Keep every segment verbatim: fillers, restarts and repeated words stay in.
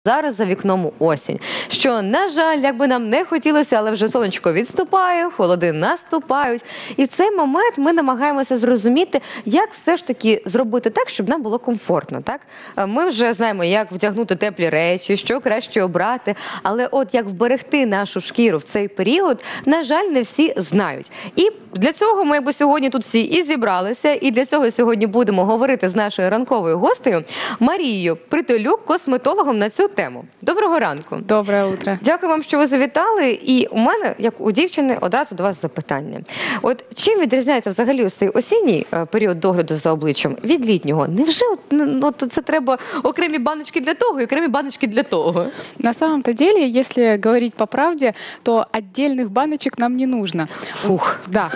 Зараз за вікном осінь, що, на жаль, як би нам не хотілося, але вже сонечко відступає, холоди наступають. І в цей момент ми намагаємося зрозуміти, як все ж таки зробити так, щоб нам було комфортно. Так? Ми вже знаємо, як вдягнути теплі речі, що краще обрати, але от як вберегти нашу шкіру в цей період, на жаль, не всі знають. І для цього ми якби сьогодні тут всі і зібралися, і для цього сьогодні будемо говорити з нашою ранковою гостею Марією Притулюк, косметологом на цю тему. Доброго ранку. Доброе утро. Дякую вам, що ви завітали. І у мене, як у дівчини, одразу до вас запитання. От чим відрізняється взагалі ось цей осінній період догляду за обличчям від літнього? Невже от, ну, це треба окремі баночки для того і окремі баночки для того? На самом-то деле, если говорить по правде, то отдельных баночек нам не нужно. Фух. Да.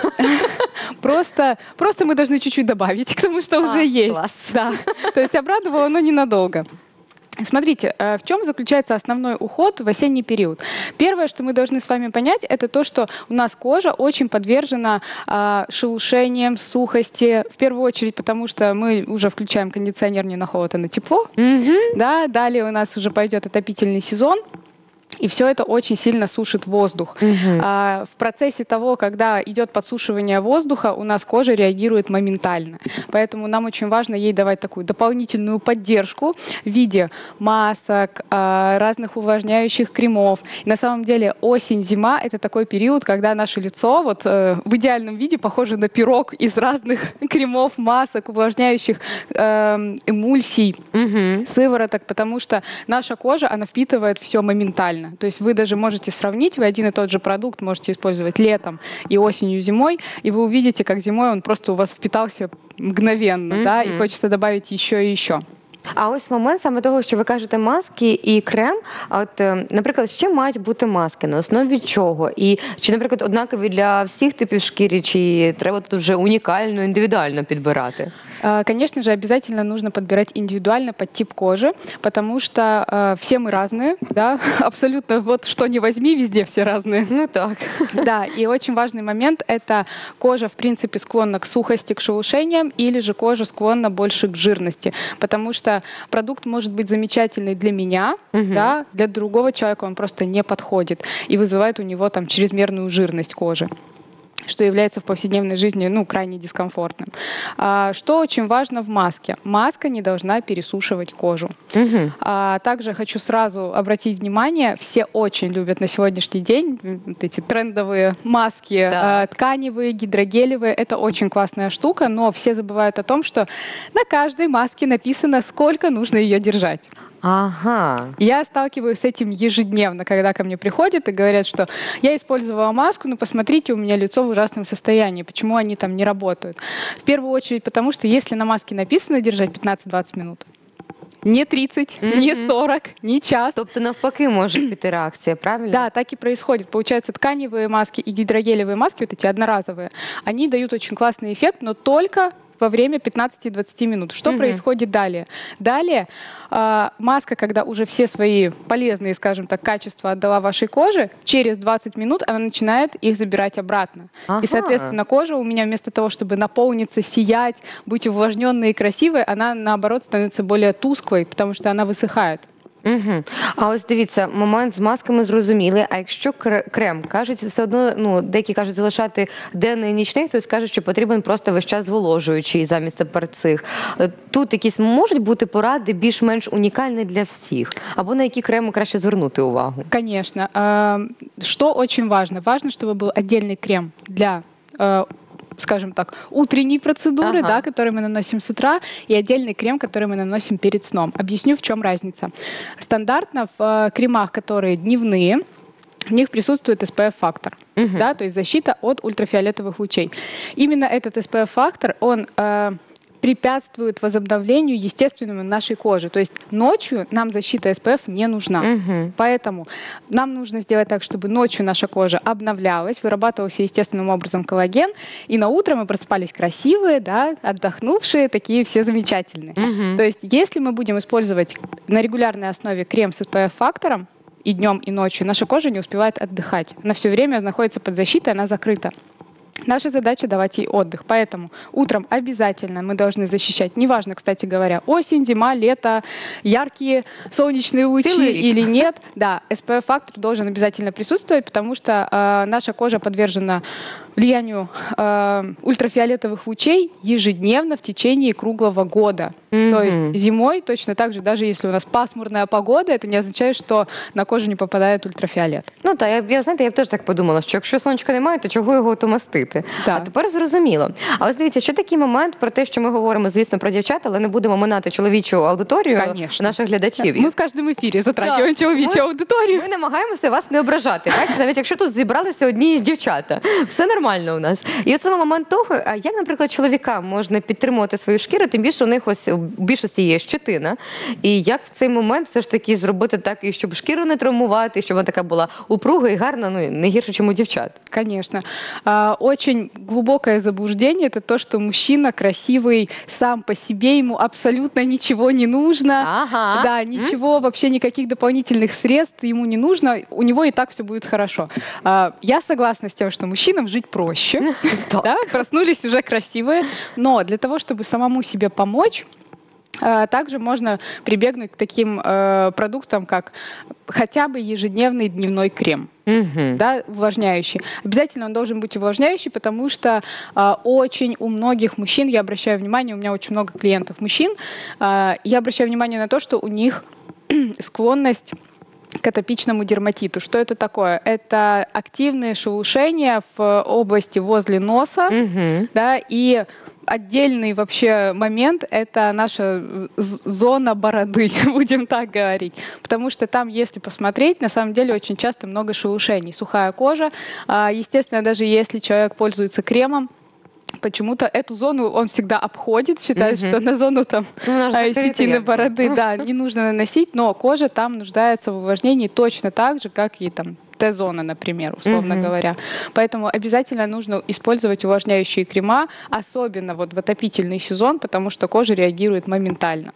Просто, просто мы должны чуть-чуть добавить к тому, что А, уже есть. класс. Да. То есть обрадовало, но ненадолго. Смотрите, в чем заключается основной уход в осенний период? Первое, что мы должны с вами понять, это то, что у нас кожа очень подвержена а, шелушениям, сухости. В первую очередь, потому что мы уже включаем кондиционер не на холод, а на тепло. Mm-hmm. Да, далее у нас уже пойдет отопительный сезон. И все это очень сильно сушит воздух. Угу. А, в процессе того, когда идет подсушивание воздуха, у нас кожа реагирует моментально. Поэтому нам очень важно ей давать такую дополнительную поддержку в виде масок, а, разных увлажняющих кремов. И на самом деле осень-зима — это такой период, когда наше лицо вот, э, в идеальном виде похоже на пирог из разных кремов, масок, увлажняющих э, эмульсий, Угу. сывороток, потому что наша кожа, она впитывает все моментально. То есть вы даже можете сравнить, вы один и тот же продукт можете использовать летом и осенью, зимой, и вы увидите, как зимой он просто у вас впитался мгновенно, mm-hmm. да, и хочется добавить еще и еще. А ось момент саме того, що ви кажете маски і крем, от, наприклад, з чим мають бути маски, на основі чого? І чи, наприклад, однакові для всіх типів шкіри, чи треба тут вже унікально, індивідуально підбирати? Конечно же, обязательно нужно подбирать индивидуально под тип кожи, потому что э, все мы разные, да, абсолютно вот что ни возьми, везде все разные. Ну так. Да, и очень важный момент — это кожа, в принципе, склонна к сухости, к шелушениям, или же кожа склонна больше к жирности, потому что продукт может быть замечательный для меня, угу. да, для другого человека он просто не подходит и вызывает у него там чрезмерную жирность кожи, что является в повседневной жизни, ну, крайне дискомфортным. А, что очень важно в маске? Маска не должна пересушивать кожу. Угу. А, также хочу сразу обратить внимание, все очень любят на сегодняшний день вот эти трендовые маски, да. а, тканевые, гидрогелевые. Это очень классная штука, но все забывают о том, что на каждой маске написано, сколько нужно ее держать. Ага. Я сталкиваюсь с этим ежедневно, когда ко мне приходят и говорят, что я использовала маску, но посмотрите, у меня лицо в ужасном состоянии, почему они там не работают. В первую очередь потому, что если на маске написано держать пятнадцать-двадцать минут, не тридцать, mm-hmm. не сорок, не час. Тобто навпаки може піти реакція, правильно? Да, так и происходит. Получается, тканевые маски и гидрогелевые маски, вот эти одноразовые, они дают очень классный эффект, но только во время пятнадцати-двадцати минут. Что mm-hmm. происходит далее? Далее э, маска, когда уже все свои полезные, скажем так, качества отдала вашей коже, через двадцать минут она начинает их забирать обратно. Ага. И, соответственно, кожа у меня вместо того, чтобы наполниться, сиять, быть увлажненной и красивой, она, наоборот, становится более тусклой, потому что она высыхает. Угу. А ось дивіться, момент з масками зрозуміли, а якщо крем, кажуть, все одно, ну, деякі кажуть залишати денний і нічний, хтось каже, що потрібен просто весь час зволожуючий замість тепер цих. Тут якісь можуть бути поради більш-менш унікальні для всіх? Або на які креми краще звернути увагу? Конечно. Что очень важно? Важно, чтобы был отдельный крем для, скажем так, утренней процедуры, ага. да, который мы наносим с утра, и отдельный крем, который мы наносим перед сном. Объясню, в чем разница. Стандартно в э, кремах, которые дневные, в них присутствует эс пэ эф-фактор, uh-huh. да, то есть защита от ультрафиолетовых лучей. Именно этот эс пэ эф-фактор, он э, препятствует возобновлению естественному нашей кожи. То есть ночью нам защита эс пэ эф не нужна. Угу. Поэтому нам нужно сделать так, чтобы ночью наша кожа обновлялась, вырабатывался естественным образом коллаген, и на утро мы просыпались красивые, да, отдохнувшие, такие все замечательные. Угу. То есть если мы будем использовать на регулярной основе крем с эс пэ эф-фактором, и днем, и ночью, наша кожа не успевает отдыхать. Она все время находится под защитой, она закрыта. Наша задача давать ей отдых. Поэтому утром обязательно мы должны защищать. Неважно, кстати говоря, осень, зима, лето, яркие солнечные лучи или нет. Да, эс пэ эф-фактор должен обязательно присутствовать, потому что э, наша кожа подвержена влиянию э, ультрафиолетовых лучей ежедневно в течение круглого года. Mm-hmm. То есть зимой точно так же, даже если у нас пасмурная погода, это не означает, що на кожу не попадає ультрафіолет. Ну так, я, я знаєте, я б теж так подумала, що якщо сонечка немає, то чого його то мастити? Так. А тепер зрозуміло. А ось дивіться, що такий момент про те, що ми говоримо, звісно, про дівчат, але не будемо минати чоловічу аудиторію Конечно. наших глядачів. Ми в кожному ефірі затрачуємо чоловічу аудиторію. Ми намагаємося вас не ображати. Бачите, навіть якщо тут зібралися одні дівчата, все нормально у нас. І це момент того, а як, наприклад, чоловікам можна підтримувати свою шкіру, тим більше у них ось у більшості є щетина. І як в цей момент все ж таки зробити так, і щоб шкіру не травмувати, щоб вона така була упруга і гарна, ну не гірше, ніж у дівчат. Конечно. А, очень глубокое заблуждение — это то, что мужчина красивый сам по себе, ему абсолютно ничего не нужно. Ага. Да, ничего, М? вообще никаких дополнительных средств ему не нужно, у него и так все будет хорошо. А, я согласна с тем, что мужчинам жить проще. Да, проснулись уже красивые, но для того, чтобы самому себе помочь, также можно прибегнуть к таким э, продуктам, как хотя бы ежедневный дневной крем, угу. да, увлажняющий. Обязательно он должен быть увлажняющий, потому что э, очень у многих мужчин, я обращаю внимание, у меня очень много клиентов мужчин, э, я обращаю внимание на то, что у них склонность к атопичному дерматиту. Что это такое? Это активные шелушения в области возле носа, угу. да, и отдельный вообще момент — это наша зона бороды, будем так говорить. Потому что там, если посмотреть, на самом деле очень часто много шелушений. Сухая кожа. Естественно, даже если человек пользуется кремом, почему-то эту зону он всегда обходит, считает, mm-hmm. что на зону там ну, щетины бороды да, не нужно наносить, но кожа там нуждается в увлажнении точно так же, как и там Т-зона, например, условно mm-hmm. говоря. Поэтому обязательно нужно использовать увлажняющие крема, особенно вот в отопительный сезон, потому что кожа реагирует моментально.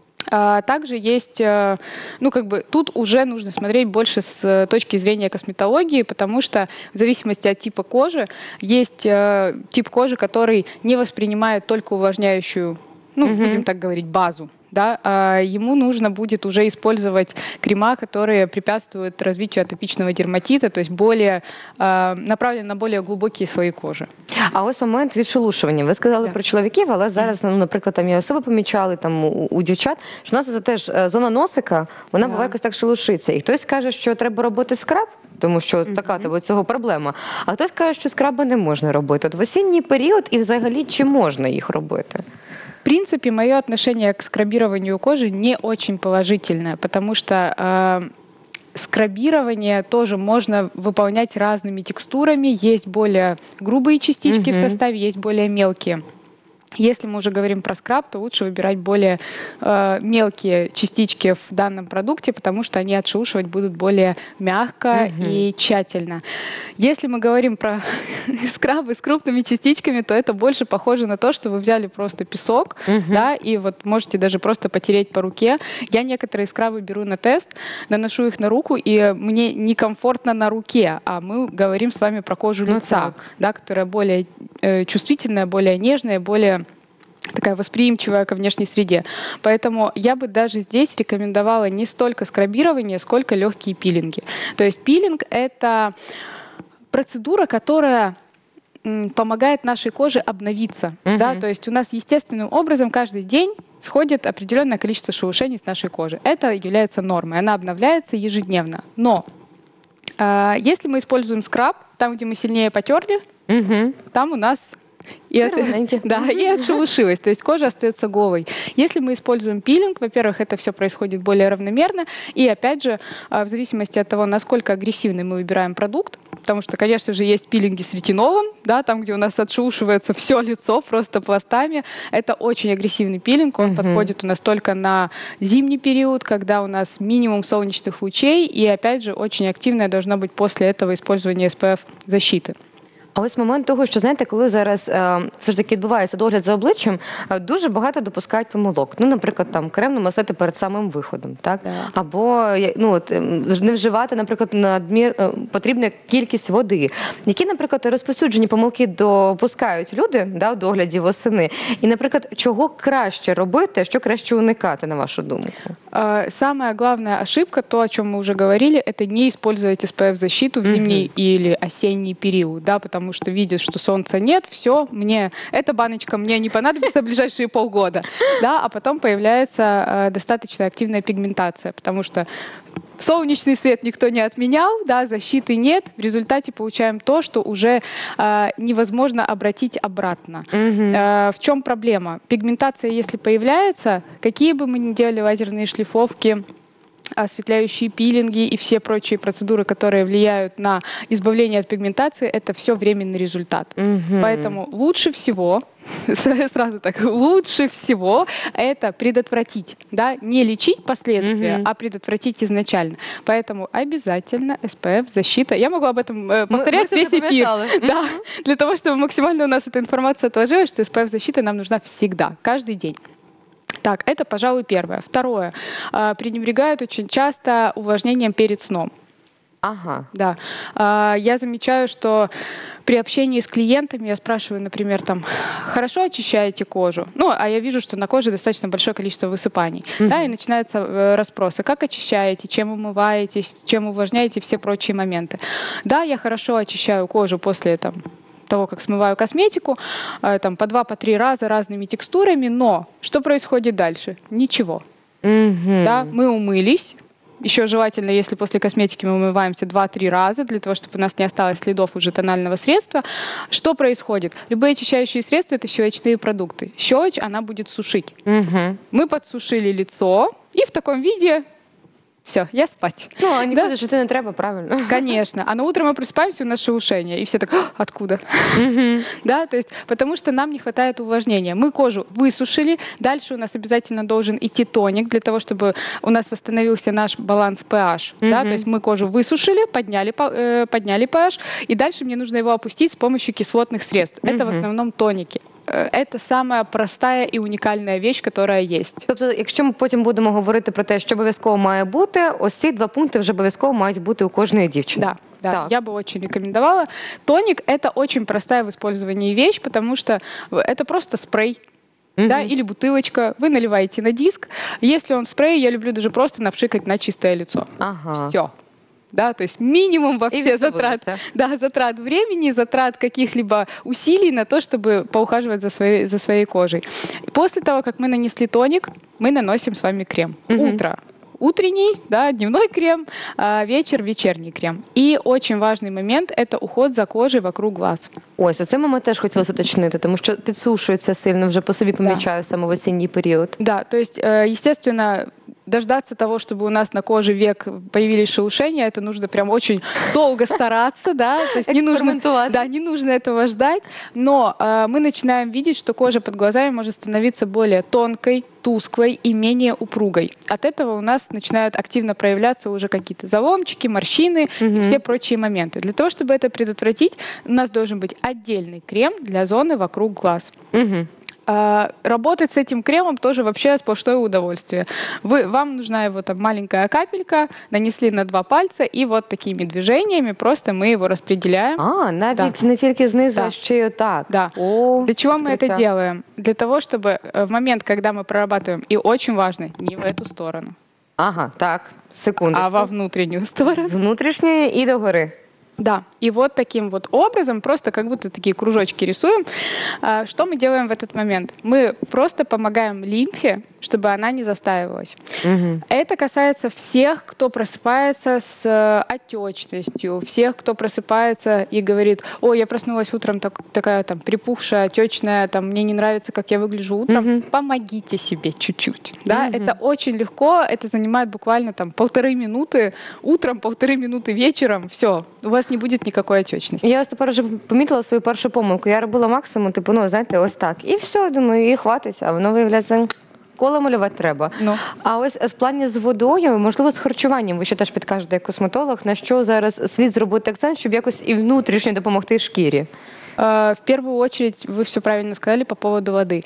А также есть, ну как бы тут уже нужно смотреть больше с точки зрения косметологии, потому что в зависимости от типа кожи есть тип кожи, который не воспринимает только увлажняющую, ну mm-hmm. будем так говорить, базу. Да, а ему нужно будет уже использовать крема, которые препятствуют развитию атопичного дерматита, то есть более, э, направлены на более глубокие слої кожи. А ось момент відшелушування. Ви сказали да. про чоловіків, але зараз, ну, наприклад, там я особи помічали там у, у дівчат, що у нас це теж зона носика, вона да. буває якось так шелушиться. І хтось каже, що треба робити скраб, тому що mm-hmm. така тобі цього проблема. А хтось каже, що скраби не можна робити. От в осінній період і взагалі чи можна їх робити? В принципе, мое отношение к скрабированию кожи не очень положительное, потому что э, скрабирование тоже можно выполнять разными текстурами. Есть более грубые частички mm-hmm. в составе, есть более мелкие. Если мы уже говорим про скраб, то лучше выбирать более э, мелкие частички в данном продукте, потому что они отшелушивать будут более мягко mm-hmm. и тщательно. Если мы говорим про скрабы с крупными частичками, то это больше похоже на то, что вы взяли просто песок, mm-hmm. да, и вот можете даже просто потереть по руке. Я некоторые скрабы беру на тест, наношу их на руку, и мне некомфортно на руке, а мы говорим с вами про кожу ну, лица, да, которая более э, чувствительная, более нежная, более такая восприимчивая ко внешней среде. Поэтому я бы даже здесь рекомендовала не столько скрабирование, сколько легкие пилинги. То есть пилинг — это процедура, которая помогает нашей коже обновиться. Uh-huh. Да? То есть у нас естественным образом каждый день сходит определенное количество шелушений с нашей кожи. Это является нормой. Она обновляется ежедневно. Но э, если мы используем скраб, там, где мы сильнее потерли, uh-huh. там у нас И, от... да, и отшелушилась, то есть кожа остается голой. Если мы используем пилинг, во-первых, это все происходит более равномерно, и опять же, в зависимости от того, насколько агрессивный мы выбираем продукт, потому что, конечно же, есть пилинги с ретинолом, да, там, где у нас отшелушивается все лицо просто пластами, это очень агрессивный пилинг, он uh-huh. подходит у нас только на зимний период, когда у нас минимум солнечных лучей, и опять же, очень активное должно быть после этого использование эс пэ эф защиты. А ось момент того, що, знаєте, коли зараз е, все ж таки відбувається догляд за обличчям, е, дуже багато допускають помилок. Ну, наприклад, там крем намастити перед самим виходом, так? Да. Або е, ну, от, е, не вживати, наприклад, надмір, е, потрібну кількість води. Які, наприклад, розповсюджені помилки допускають люди, да, в догляді восени? І, наприклад, чого краще робити, що краще уникати, на вашу думку? А, Самая главная ошибка, то, о чем мы уже говорили, это не использовать эс пэ эф-защиту в зимний или осенний период, да, потому что видят, что солнца нет, все, мне эта баночка мне не понадобится в ближайшие полгода, да, а потом появляется э, достаточно активная пигментация, потому что солнечный свет никто не отменял, да, защиты нет, в результате получаем то, что уже э, невозможно обратить обратно. Э, в чем проблема? Пигментация, если появляется, какие бы мы ни делали лазерные шлифовки, осветляющие пилинги и все прочие процедуры, которые влияют на избавление от пигментации, это все временный результат. Мгм. Поэтому лучше всего, сразу так, лучше всего это предотвратить, да, не лечить последствия, Мгм. а предотвратить изначально. Поэтому обязательно эс пэ эф, защита. Я могу об этом э, повторять мы весь эфир. запам'ятали. Да, для того, чтобы максимально у нас эта информация отложилась, что эс пэ эф-защита нам нужна всегда, каждый день. Так, это, пожалуй, первое. Второе. А, Пренебрегают очень часто увлажнением перед сном. Ага. Да. А, Я замечаю, что при общении с клиентами я спрашиваю, например, там, хорошо очищаете кожу? Ну, а я вижу, что на коже достаточно большое количество высыпаний. Да, и начинаются э, расспросы. Как очищаете, чем умываетесь, чем увлажняете, все прочие моменты. Да, я хорошо очищаю кожу после там, того, как смываю косметику, э, там, по два, по три раза разными текстурами, но что происходит дальше? Ничего. Мгм. Да, мы умылись. Еще желательно, если после косметики мы умываемся два-три раза, для того, чтобы у нас не осталось следов уже тонального средства. Что происходит? Любые очищающие средства – это щелочные продукты. Щелочь, она будет сушить. Мгм. Мы подсушили лицо, и в таком виде все, я спать. Ну, а нікуди Да? жити не треба, правильно? Конечно. А на утро мы просыпаемся, у нас шелушение. И все так, «А, откуда? Да, то есть, потому что нам не хватает увлажнения. Мы кожу высушили, дальше у нас обязательно должен идти тоник для того, чтобы у нас восстановился наш баланс pH. Да, то есть мы кожу высушили, подняли, по- э, подняли pH, и дальше мне нужно его опустить с помощью кислотных средств. Это в основном тоники. Э, Это самая простая и уникальная вещь, которая есть. Тобто, якщо ми потім будемо говорити про те, що обов'язково має бути, ось ці два пункти вже обов'язково мають бути у кожної дівчини. Да, да, Так. я бы очень рекомендовала. Тоник – это очень простая в использовании вещь, потому что это просто спрей. Да, или бутылочка, вы наливаете на диск. Если он спрей, я люблю даже просто напшикать на чистое лицо. Ага. Все. Да, то есть минимум вообще відновилися. затрат, да, затрат времени, затрат каких-либо усилий на то, чтобы поухаживать за своей, за своей кожей. После того, как мы нанесли тоник, мы наносим с вами крем. Утро. Утренний, да, дневной крем, а вечер, вечерний крем. И очень важный момент – это уход за кожей вокруг глаз. Ось, оце ми теж хотілося уточнити, тому що підсушується сильно, вже по собі помічаю саме в осінній період. Да, то есть, э, естественно, дождаться того, чтобы у нас на коже век появились шелушения, это нужно прям очень долго стараться, да, то есть не нужно, Экспериментовать. да, не нужно этого ждать, но э, мы начинаем видеть, что кожа под глазами может становиться более тонкой, тусклой и менее упругой. От этого у нас начинают активно проявляться уже какие-то заломчики, морщины и все прочие моменты. Для того, чтобы это предотвратить, у нас должен быть отдельный крем для зоны вокруг глаз. Угу. А, Работать с этим кремом тоже вообще сплошное удовольствие. Вы, вам нужна его там маленькая капелька, нанесли на два пальца, и вот такими движениями просто мы его распределяем. А, навіть Да. не тільки знизу, Да. а ще й отак. Да. О, Для чего мы это круто. делаем? Для того, чтобы э, в момент, когда мы прорабатываем, и очень важно, не в эту сторону, Ага, так, секунду. а во внутреннюю сторону. З внутрішньої і догори. Да, и вот таким вот образом, просто как будто такие кружочки рисуем. А, Что мы делаем в этот момент? Мы просто помогаем лимфе, чтобы она не застаивалась. Угу. Это касается всех, кто просыпается с э, отечностью, всех, кто просыпается и говорит: ой, я проснулась утром так- такая там припухшая, отечная, там мне не нравится, как я выгляжу утром. Мгм. Помогите себе чуть-чуть. Да? Мгм. Это очень легко, это занимает буквально там полторы минуты утром, полторы минуты вечером. Все, у вас не будет никакой отечности. Я ось тепер вже помітила свою першу помилку. Я робила максимум, типу, ну, знаєте, ось так. І все, думаю, і хватить, а воно виявляється коло малювати треба. Ну. А ось з плані з водою, можливо, з харчуванням, ви ще теж підкажете як косметолог, на що зараз слід зробити акцент, щоб якось і внутрішньо допомогти шкірі? Э, В первую очередь, вы все правильно сказали по поводу воды.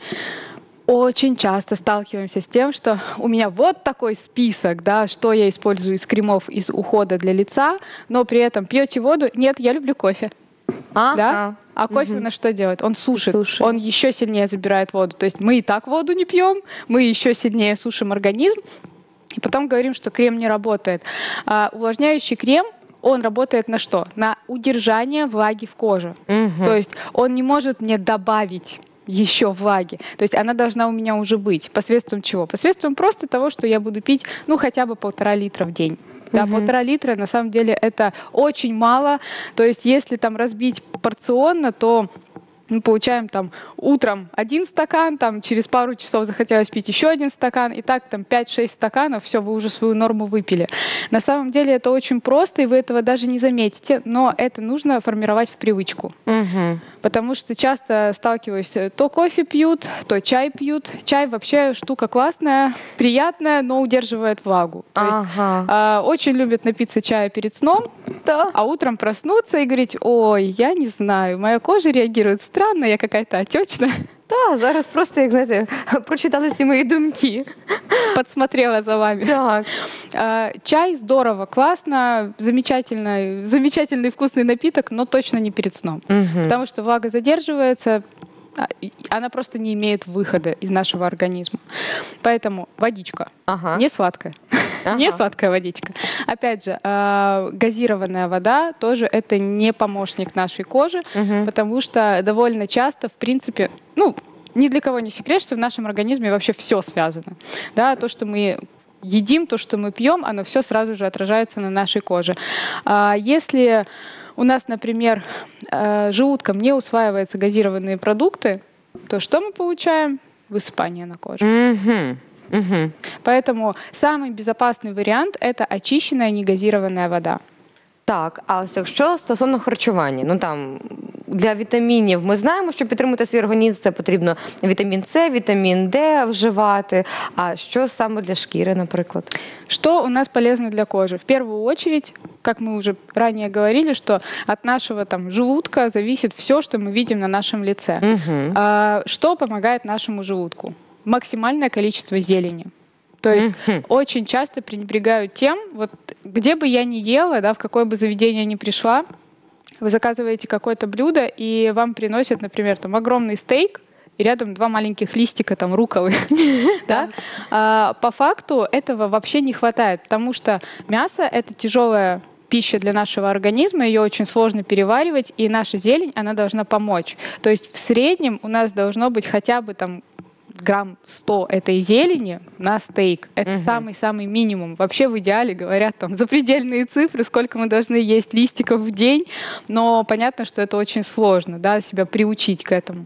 Очень часто сталкиваемся с тем, что у меня вот такой список, да, что я использую из кремов, из ухода для лица, но при этом пьете воду? Нет, я люблю кофе. Ага. Да? А кофе у нас что делает? Он сушит, Сушит. он еще сильнее забирает воду. То есть мы и так воду не пьем, мы еще сильнее сушим организм, и потом говорим, что крем не работает. А увлажняющий крем, он работает на что? На удержание влаги в коже. Мгм. То есть он не может мне добавить еще влаги. То есть она должна у меня уже быть. Посредством чего? Посредством просто того, что я буду пить, ну, хотя бы полтора литра в день. Да, Мгм. полтора литра, на самом деле, это очень мало. То есть если там разбить порционно, то мы получаем там утром один стакан, там через пару часов захотелось пить еще один стакан, и так там пять-шесть стаканов, все, вы уже свою норму выпили. На самом деле это очень просто, и вы этого даже не заметите, но это нужно формировать в привычку. Мгм. Потому что часто сталкиваюсь, то кофе пьют, то чай пьют. Чай вообще штука классная, приятная, но удерживает влагу. То есть Ага. а, очень любят напиться чая перед сном, Да. а утром проснуться и говорить: ой, я не знаю, моя кожа реагирует странно, я какая-то отечная. Так, зараз просто, як знаєте, прочитали всі мої думки. Подсмотрела за вами. Так. А, Чай здорово, классно, замечательно, замечательный вкусный напиток, но точно не перед сном. Мгм. Потому что влага задерживается, а, и она просто не имеет выхода из нашего организма. Поэтому водичка Ага. не сладкая. Ага. Не сладкая водичка. Опять же, а, газированная вода тоже это не помощник нашей кожи, Мгм. потому что довольно часто, в принципе, ну, ни для кого не секрет, что в нашем организме вообще все связано. Да, то, что мы едим, то, что мы пьем, оно все сразу же отражается на нашей коже. А Если у нас, например, э, желудком не усваиваются газированные продукты, то что мы получаем? Высыпание на коже. Мгм. Мгм. Поэтому самый безопасный вариант – это очищенная негазированная вода. Так, а ось якщо стосовно харчування, ну там для вітамінів ми знаємо, що підтримати свій організм це потрібно вітамін С, вітамін Д вживати. А що саме для шкіри, наприклад? Что у нас полезно для кожи? В первую очередь, как мы уже ранее говорили, что от нашего там желудка зависит все, что мы видим на нашем лице. Угу. А, Что помогает нашему желудку? Максимальное количество зелени. То есть Мгм. очень часто пренебрегают тем, вот где бы я ни ела, да, в какое бы заведение ни пришла, вы заказываете какое-то блюдо, и вам приносят, например, там огромный стейк, и рядом два маленьких листика там рукколы. Да? А, По факту этого вообще не хватает, потому что мясо — это тяжелая пища для нашего организма, ее очень сложно переваривать, и наша зелень, она должна помочь. То есть в среднем у нас должно быть хотя бы там грамм сто этой зелени на стейк. Это Мгм. самый-самый минимум. Вообще в идеале говорят там запредельные цифры, сколько мы должны есть листиков в день, но понятно, что это очень сложно, да, себя приучить к этому.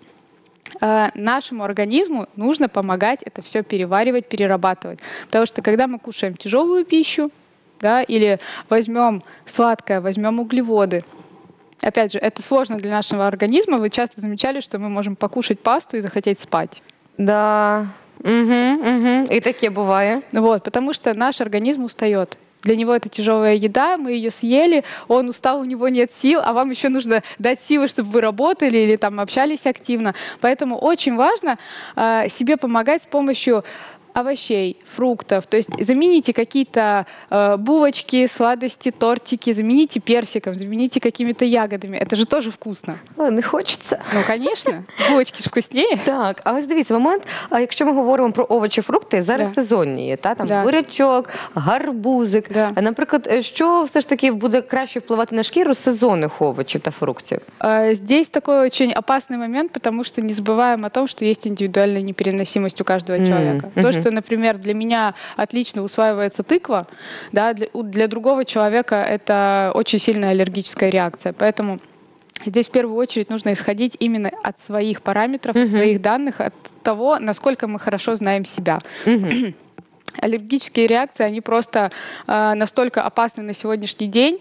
А, Нашему организму нужно помогать это все переваривать, перерабатывать. Потому что когда мы кушаем тяжелую пищу, да, или возьмем сладкое, возьмем углеводы, опять же, это сложно для нашего организма. Вы часто замечали, что мы можем покушать пасту и захотеть спать. Да. Угу, угу. І таке буває. Вот, потому что наш организм устает. Для него это тяжелая еда, мы ее съели, он устал, у него нет сил, а вам еще нужно дать силы, чтобы вы работали или там общались активно. Поэтому очень важно э, себе помогать с помощью овощей, фруктов. То есть замените какие-то э, булочки, сладости, тортики, замените персиком, замените какими-то ягодами. Это же тоже вкусно. Але не хочеться. Ну, конечно, булочки ж вкуснее. Так, а ось дивіться, момент, а якщо ми говоримо про овочі, фрукти, зараз Да. сезонні є, та? Там Да. бурячок, гарбузик. Да. А, наприклад, що все ж таки буде краще впливати на шкіру з сезонних овочів та фруктів? Э, Здесь такой очень опасный момент, потому что не забываем о том, что есть индивидуальная непереносимость у каждого М, человека. мгм. То, что, например, для меня отлично усваивается тыква, да, для, у- для другого человека это очень сильная аллергическая реакция. Поэтому здесь в первую очередь нужно исходить именно от своих параметров, Мгм. от своих данных, от того, насколько мы хорошо знаем себя. Угу. Аллергические реакции, они просто э, настолько опасны на сегодняшний день.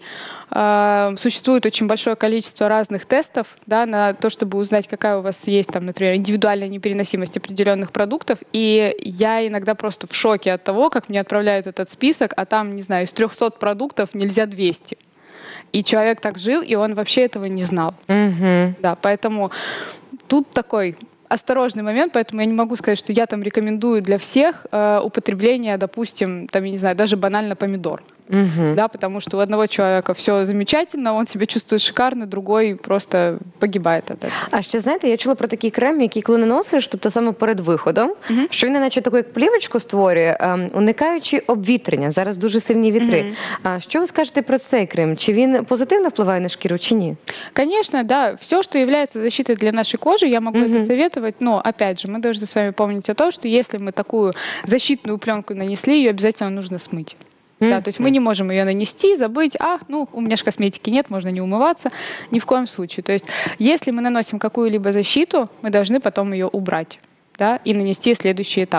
Э, существует очень большое количество разных тестов, да, на то, чтобы узнать, какая у вас есть, там, например, индивидуальная непереносимость определенных продуктов. И я иногда просто в шоке от того, как мне отправляют этот список, а там, не знаю, из трехсот продуктов нельзя двести. И человек так жил, и он вообще этого не знал. Угу. Да, поэтому тут такой осторожный момент, поэтому я не могу сказать, что я там рекомендую для всех э, употребление, допустим, там, я не знаю, даже банально помидор. Угу. Да, потому что у одного человека все замечательно, он себя чувствует шикарно, другой просто погибает от этого. А ще, знаєте, я чула про такий крем, який коли наносиш, тобто саме перед виходом, Мгм. що він наче таку як плівочку створює, ем, уникаючи обвітрення. Зараз дуже сильні вітри. Мгм. А що ви скажете про цей крем? Чи він позитивно впливає на шкіру, чи ні? Конечно, да, все, что является защитой для нашей кожи, я могу Мгм. это советовать, но, опять же, мы должны с вами помнить о том, что если мы такую защитную пленку нанесли, ее обязательно нужно смыть. Да, то есть мы не можем ее нанести, забыть, а, ну, у меня же косметики нет, можно не умываться, ни в коем случае. То есть если мы наносим какую-либо защиту, мы должны потом ее убрать, да, и нанести следующий этап.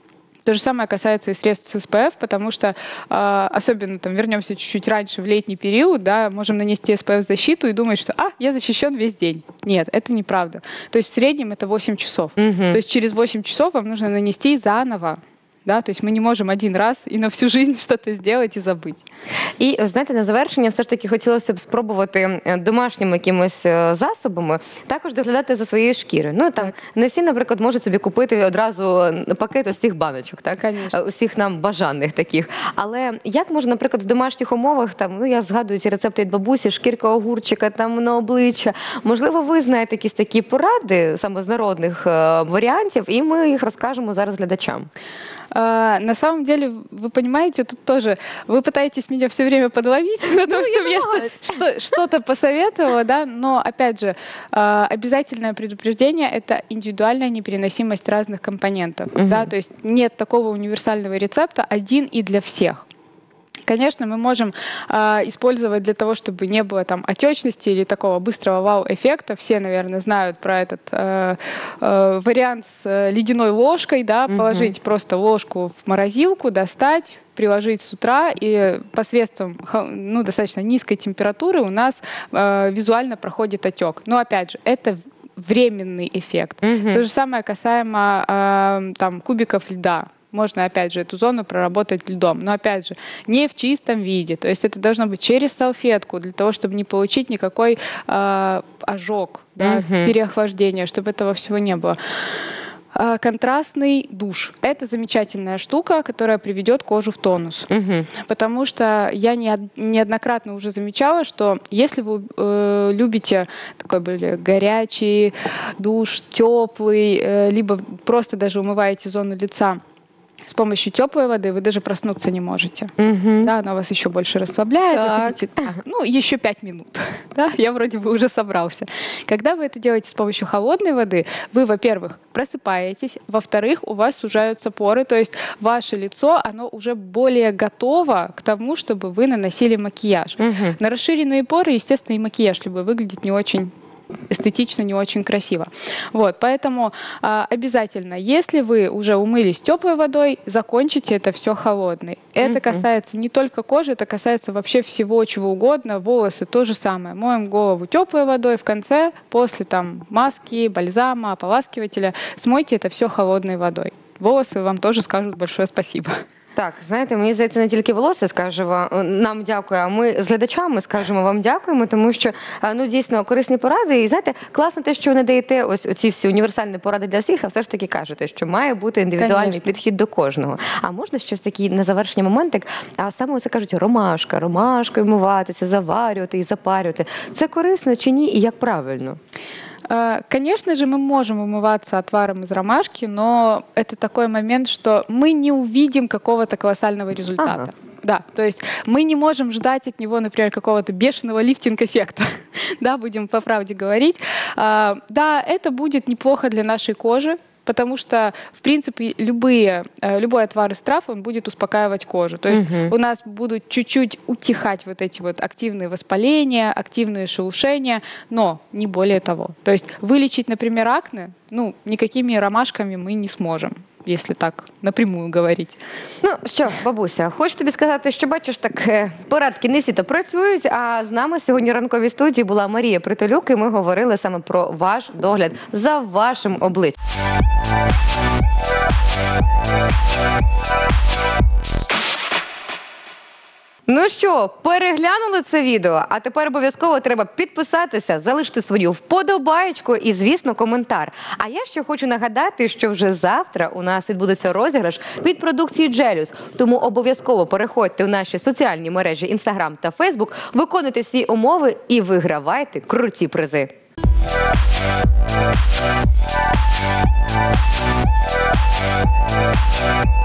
То же самое касается и средств с эс пэ эф, потому что э, особенно там вернемся чуть-чуть раньше в летний период, да, можем нанести эс пэ эф-защиту и думать, что а, я защищен весь день. Нет, это неправда. То есть в среднем это восемь часов. Мгм. То есть через восемь часов вам нужно нанести заново. Да, то есть мы не можем один раз и на всю жизнь что-то сделать и забыть. І знаєте, на завершення все ж таки хотілося б спробувати е, домашніми якимись е, засобами також доглядати за своєю шкірою. Ну там Так. не всі, наприклад, можуть собі купити одразу пакет ось цих баночок, так? Конечно. Е, усіх нам бажаних таких. Але як можна, наприклад, в домашніх умовах, там, ну я згадую ці рецепти від бабусі, шкірка огурчика, там на обличчя. Можливо, ви знаєте якісь такі поради саме з народних е, варіантів, і ми їх розкажемо зараз глядачам. А, на самом деле, вы понимаете, тут тоже вы пытаетесь меня все время подловить, на том, чтобы я что- что- что-то посоветовала, да, но, опять же, а, обязательное предупреждение — это индивидуальная непереносимость разных компонентов, Мгм. да, то есть нет такого универсального рецепта один и для всех. Конечно, мы можем а, использовать для того, чтобы не было там отечности или такого быстрого вау-эффекта. Все, наверное, знают про этот э, э, вариант с э, ледяной ложкой, да, Мгм. положить просто ложку в морозилку, достать, приложить с утра, и посредством хо- ну, достаточно низкой температуры у нас э, визуально проходит отек. Но, опять же, это временный эффект. Мгм. То же самое касаемо э, там, кубиков льда. Можно, опять же, эту зону проработать льдом. Но, опять же, не в чистом виде. То есть это должно быть через салфетку, для того, чтобы не получить никакой э, ожог, да, Мгм. переохлаждение, чтобы этого всего не было. А, Контрастный душ. Это замечательная штука, которая приведет кожу в тонус. Мгм. Потому что я неод- неоднократно уже замечала, что если вы э, любите такой более горячий душ, теплый, э, либо просто даже умываете зону лица с помощью теплой воды, вы даже проснуться не можете. Мгм. Да, она вас еще больше расслабляет. Вы Так. хотите, «Так, ну, еще пять минут. Да, я вроде бы уже собрался. Когда вы это делаете с помощью холодной воды, вы, во-первых, просыпаетесь, во-вторых, у вас сужаются поры, то есть ваше лицо, оно уже более готово к тому, чтобы вы наносили макияж. Мгм. На расширенные поры, естественно, и макияж любой выглядит не очень эстетично, не очень красиво. Вот, поэтому а, обязательно, если вы уже умылись теплой водой, закончите это все холодной. Это Мгм. касается не только кожи, это касается вообще всего, чего угодно. Волосы то же самое. Моем голову теплой водой, в конце, после там маски, бальзама, ополаскивателя, смойте это все холодной водой. Волосы вам тоже скажут большое спасибо. Так, знаєте, мені здається, не тільки волосся скаже вам, нам дякую, а ми з глядачами скажемо вам дякуємо, тому що е, ну дійсно корисні поради. І знаєте, класно те, що ви не даєте ось оці всі універсальні поради для всіх, а все ж таки кажете, що має бути індивідуальний Конечно. підхід до кожного. А можна щось такий на завершення моментик? А саме оце кажуть, ромашка, ромашкою вмиватися, заварювати і запарювати. Це корисно чи ні, і як правильно? А, Конечно же, мы можем умываться отваром из ромашки, но это такой момент, что мы не увидим какого-то колоссального результата. Ага. Да, то есть мы не можем ждать от него, например, какого-то бешеного лифтинг-эффекта, да, будем по правде говорить. А, Да, это будет неплохо для нашей кожи, потому что, в принципе, любые, э, любой отвар из трав, он будет успокаивать кожу. То есть Мгм. у нас будут чуть-чуть утихать вот эти вот активные воспаления, активные шелушения, но не более того. То есть вылечить, например, акне, ну, никакими ромашками мы не сможем. если так напрямую говорить. Ну що, бабуся, хочу тобі сказати, що бачиш, так е, порадки не всі то працюють. А з нами сьогодні в ранковій студії була Марія Притулюк, і ми говорили саме про ваш догляд за вашим обличчям. Ну що, переглянули це відео, а тепер обов'язково треба підписатися, залишити свою вподобаєчку і, звісно, коментар. А я ще хочу нагадати, що вже завтра у нас відбудеться розіграш від продукції Gelius. Тому обов'язково переходьте в наші соціальні мережі Instagram та Facebook, виконуйте всі умови і вигравайте круті призи. We'll be right back.